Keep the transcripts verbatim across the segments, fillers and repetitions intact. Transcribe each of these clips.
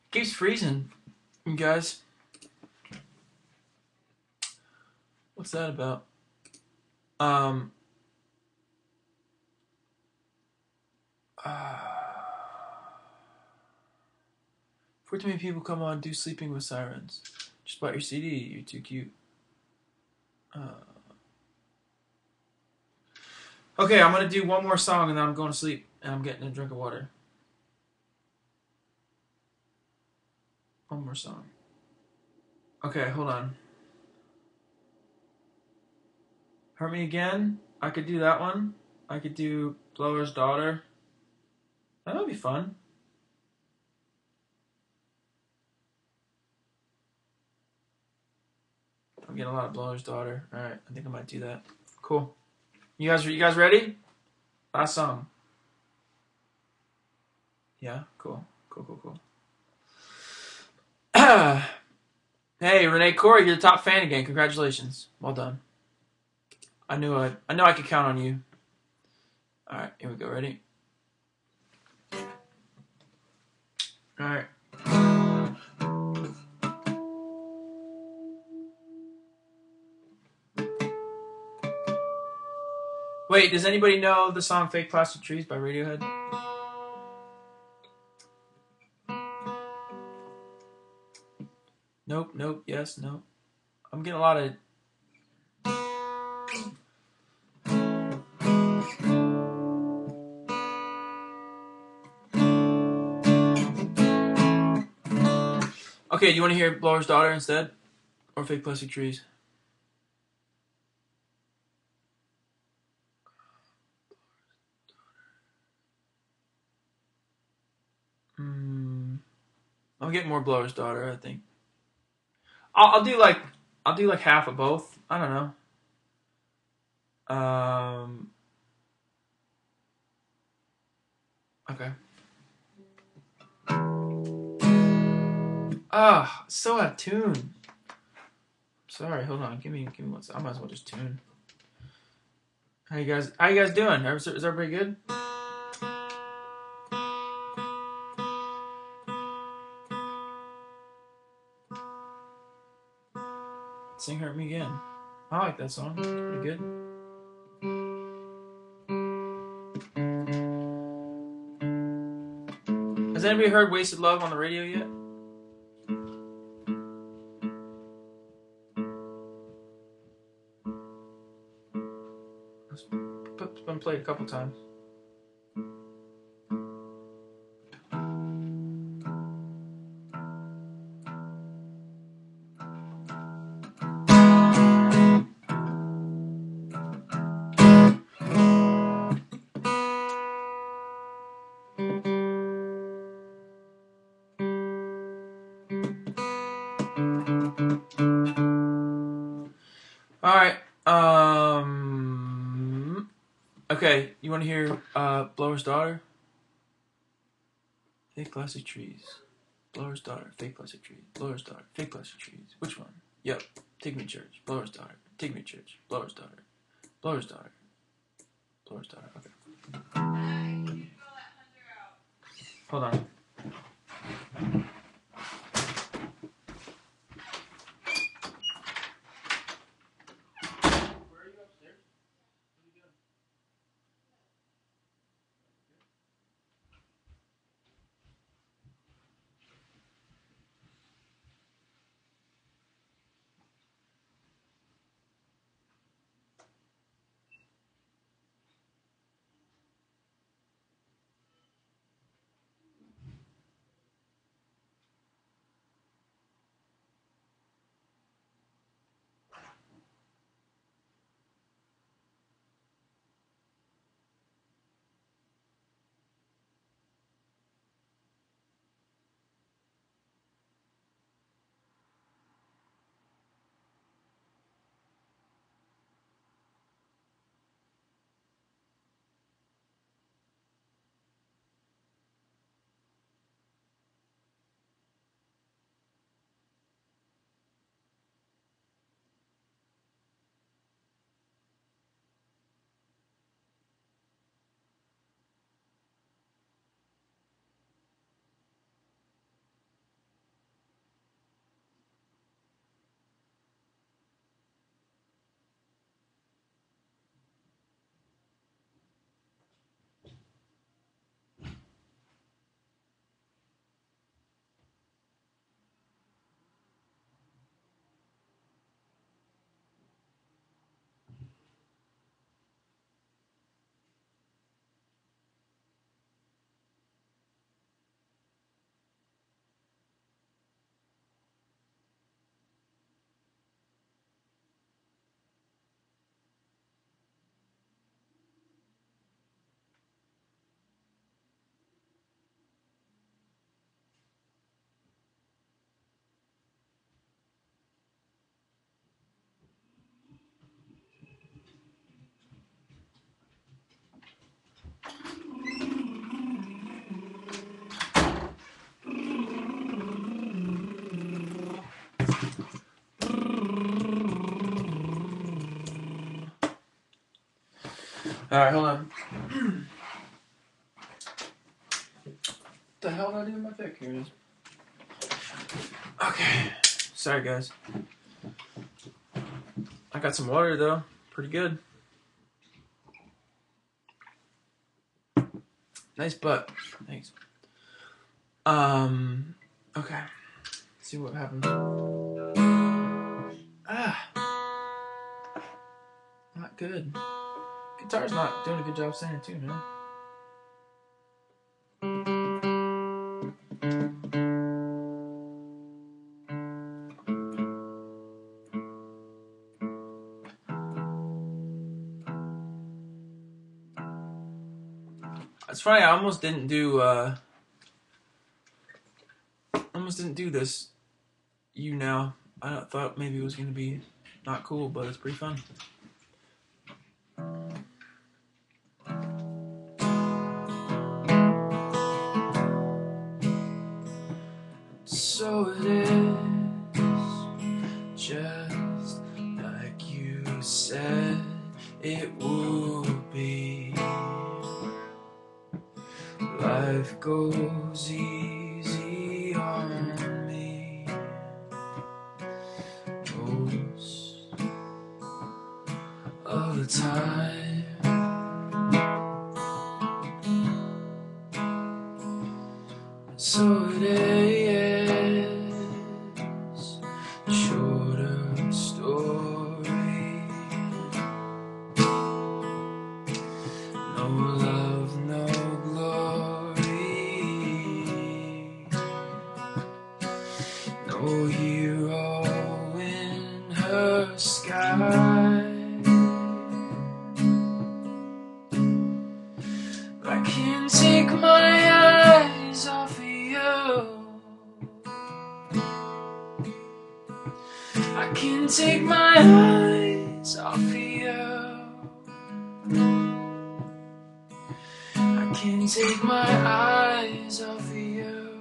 Keeps freezing, you guys. What's that about? Um. Uh, before too many people come on, do Sleeping with Sirens. Just bought your C D. You're too cute. Uh, okay, I'm gonna do one more song and then I'm going to sleep and I'm getting a drink of water. One more song. Okay, hold on. Hurt Me Again. I could do that one. I could do Blower's Daughter. That would be fun. I'm getting a lot of Blower's Daughter. All right, I think I might do that. Cool. You guys, you guys ready? Last song. Yeah, cool, cool, cool, cool. Hey, Renee Corey, you're the top fan again. Congratulations. Well done. I knew I, I know I could count on you. All right, here we go. Ready? All right. Wait, does anybody know the song "Fake Plastic Trees" by Radiohead? Nope, nope, yes, no. I'm getting a lot of... Okay, do you want to hear Blower's Daughter instead? Or Fake Plastic Trees? Hmm. I'll get more Blower's Daughter, I think. I'll, I'll do like... I'll do like half of both. I don't know. Um... Okay. Ah, so out of tune. Sorry, hold on. Give me, give me one second. I might as well just tune. How you guys? How you guys doing? Is, is everybody good? Sing Hurt Me Again. I like that song. It's pretty good. Has anybody heard Wasted Love on the radio yet? It's been played a couple times. All right. Um. Okay. You want to hear uh, Blower's Daughter? Fake Plastic Trees. Blower's Daughter. Fake Plastic Trees. Blower's Daughter. Fake Plastic Trees. Which one? Yep. Take Me to Church. Blower's Daughter. Take Me to Church. Blower's Daughter. Blower's Daughter. Blower's Daughter. Okay. Hold on. Alright, hold on. What the hell did I do with my pick? Here it is. Okay. Sorry, guys. I got some water, though. Pretty good. Nice butt. Thanks. Um, okay. Let's see what happens. Ah. Not good. Guitar's not doing a good job staying in tune, man. It's funny, I almost didn't do, uh... almost didn't do this. You Now. I thought maybe it was going to be not cool, but it's pretty fun. So it is, just like you said it would be. Life goes easy on me most of the time. So it is, shorter story. No love, no glory. No hero in her sky. I can't take my eyes off of you. I can't take my eyes off of you. I can't take my eyes off of you.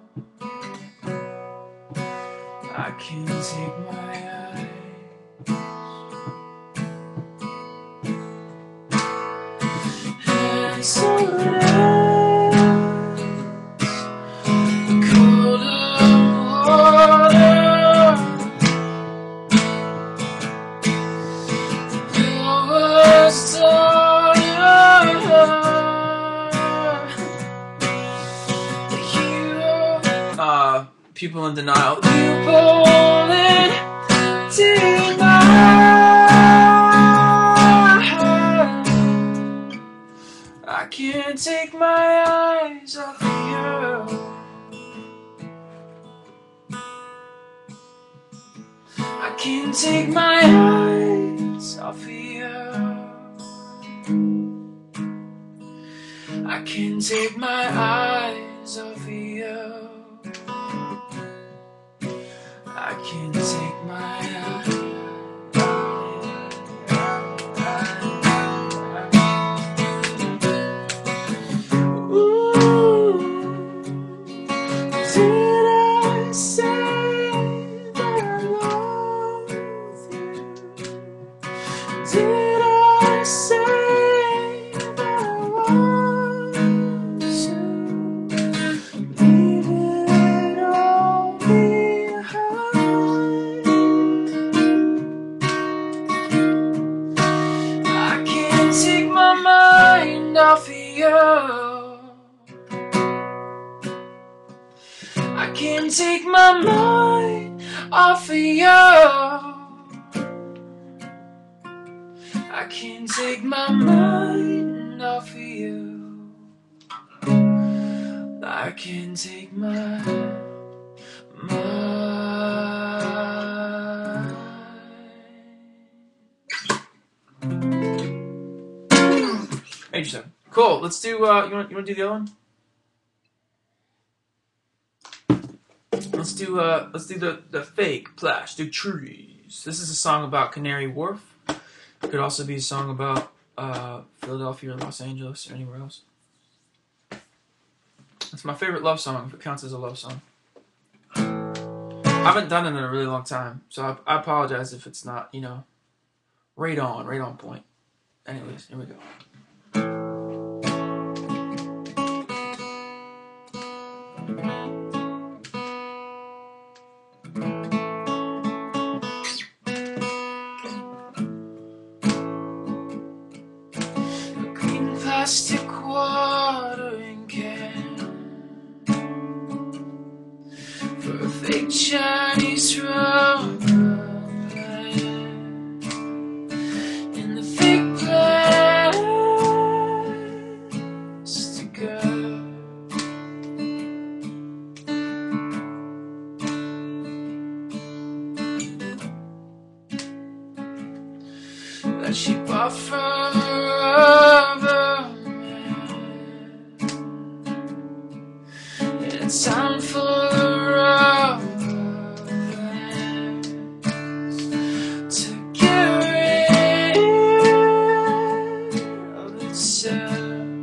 I can't take my eyes. And so it is, the colder water, the was the hero. Uh, people in denial. People in denial. I can't take my eyes off of you. I can't take my eyes off of you. I can't take my eyes off of you. I can't take my eyes. Off of you, I can't take my mind off of you. I can't take my mind off of you. I can't take my mind. eighty-seven. Cool. Let's do. Uh, you want? You want to do the other one? Let's do. Uh, let's do the the fake plastic trees. This is a song about Canary Wharf. It could also be a song about uh, Philadelphia or Los Angeles or anywhere else. It's my favorite love song. If it counts as a love song. I haven't done it in a really long time, so I, I apologize if it's not. You know, right on, right on point. Anyways, here we go. plastic watering can for a fake Chinese rubber band in the fake plastic girl that she bought from a rubber man in a town full of rubber bands to get rid of itself.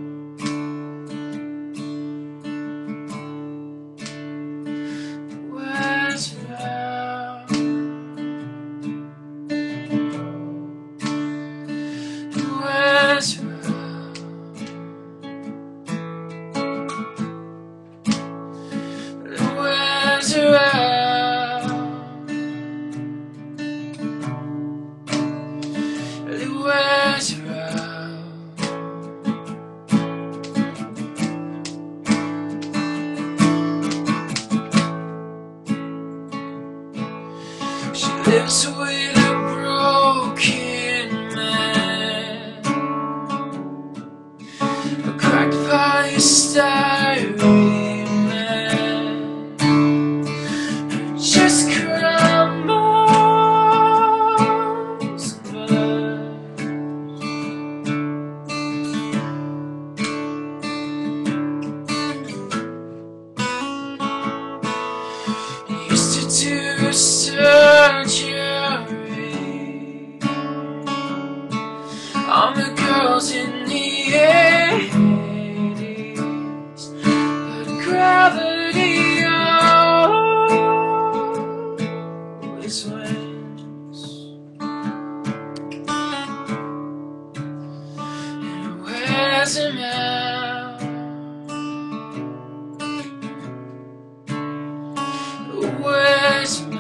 Where's Val? Where's Val? Where's Val? Where's Val? She lives with a broken man, a cracked polystyrene man, who just crumbles glass. Used to do surgery on the girls in the eighties, but gravity always wins. And where's a man? Where's a man?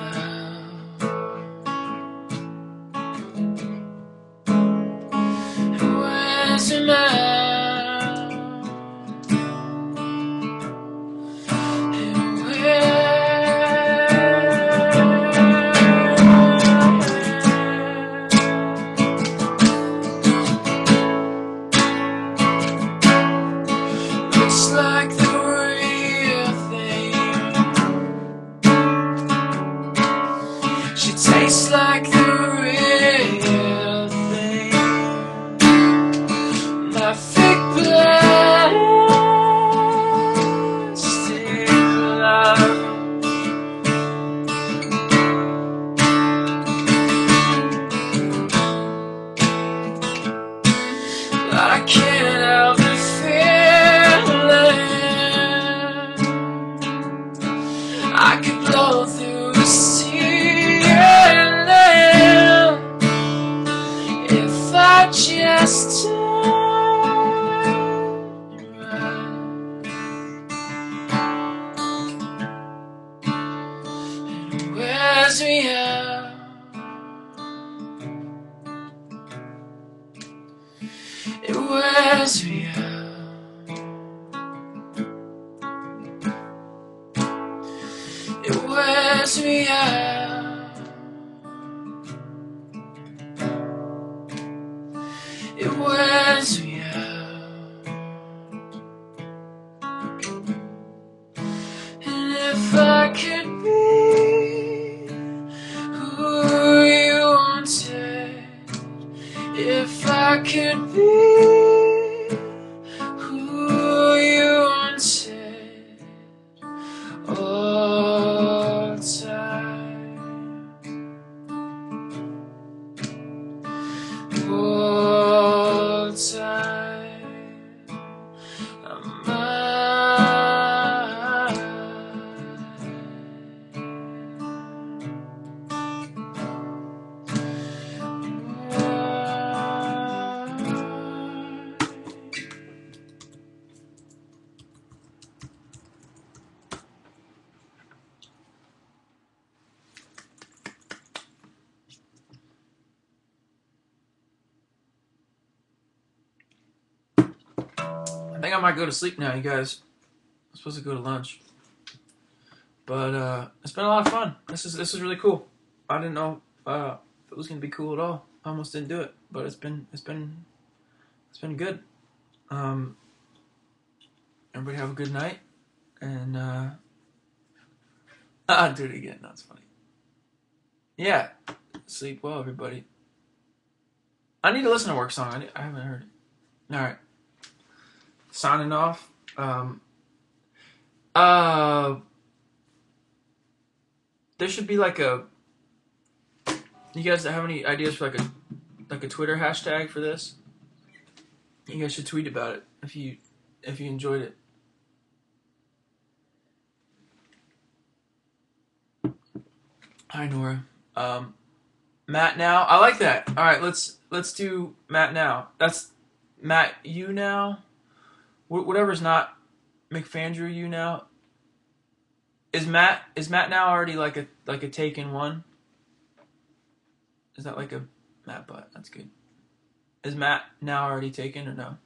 Where's a man? And where? Looks like the real thing. She tastes like the real thing. My fake plastic love. But I can't help the feeling I could blow through the ceiling if I just turned around. And where's me out? It wears me out. It wears me out. It wears me out. And if I could be who you wanted, if I could be who you wanted all the time, all the time, I'm mine. think I might go to sleep now, you guys. I'm supposed to go to lunch. But uh, it's been a lot of fun. This is this is really cool. I didn't know uh, if it was gonna be cool at all. I almost didn't do it, but it's been it's been it's been good. Um, everybody have a good night, and uh, I'll do it again. That's funny. Yeah, sleep well, everybody. I need to listen to Work Song. I, need, I haven't heard it. All right, signing off. Um, uh. There should be like a. You guys have any ideas for like a, like a Twitter hashtag for this? You guys should tweet about it if you, if you enjoyed it. Hi Nora, um, Matt now. I like that. All right, let's let's do Matt now. That's Matt you now. Wh- whatever's not McAndrew you now. Is Matt is Matt now already like a like a taken one? Is that like a Matt butt? That's good. Is Matt now already taken or no?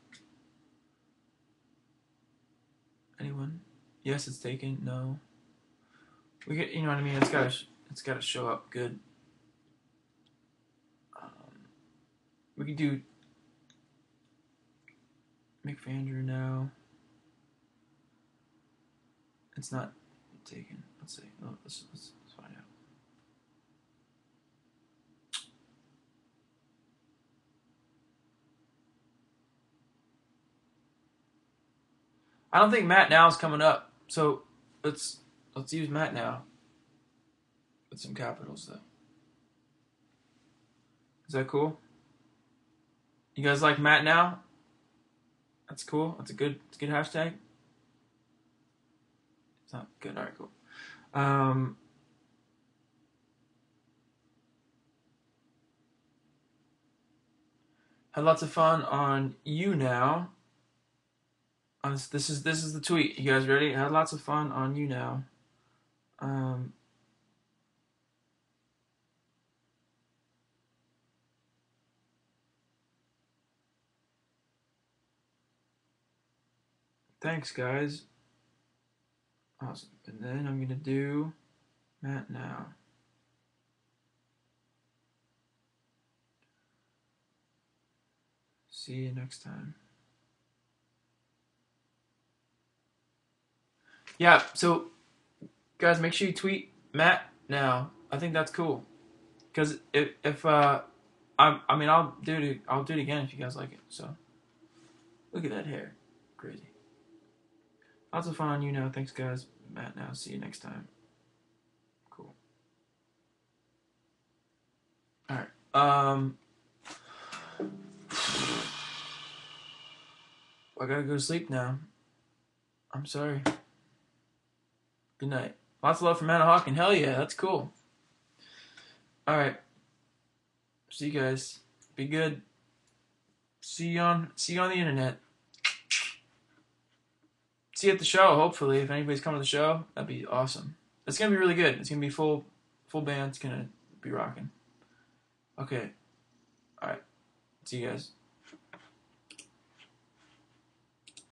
Anyone? Yes, it's taken. No. We get, you know what I mean. It's gotta it's gotta show up good. Um, we could do McAndrew now. It's not taken. Let's see. Oh, let's, let's, let's find out. I don't think Matt now is coming up. So let's let's use Matt now. With some capitals though. Is that cool? You guys like Matt now? That's cool. That's a good it's a good hashtag. It's not good. All right, cool. Um, had lots of fun on You Now. On this, this is this is the tweet. You guys ready? Had lots of fun on You Now. Um, thanks, guys. Awesome. And then I'm gonna do Matt now. See you next time. Yeah, so guys, make sure you tweet Matt now. I think that's cool. Cause if if uh, I I mean I'll do it I'll do it again if you guys like it. So look at that hair, crazy. Lots of fun on You Now. Thanks, guys. Matt now. See you next time. Cool. All right. Um. I gotta go to sleep now. I'm sorry. Good night. Lots of love from Manahawk, and hell yeah, that's cool. Alright. See you guys. Be good. See you on see you on the internet. See you at the show, hopefully. If anybody's coming to the show, that'd be awesome. It's gonna be really good. It's gonna be full full band. It's gonna be rocking. Okay. Alright. See you guys.